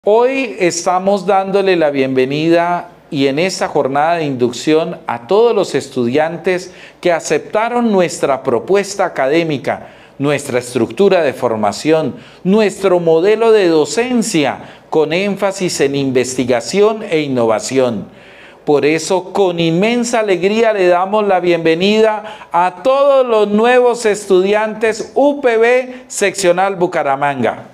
Hoy estamos dándole la bienvenida y en esta jornada de inducción a todos los estudiantes que aceptaron nuestra propuesta académica, nuestra estructura de formación, nuestro modelo de docencia con énfasis en investigación e innovación. Por eso, con inmensa alegría le damos la bienvenida a todos los nuevos estudiantes UPB Seccional Bucaramanga.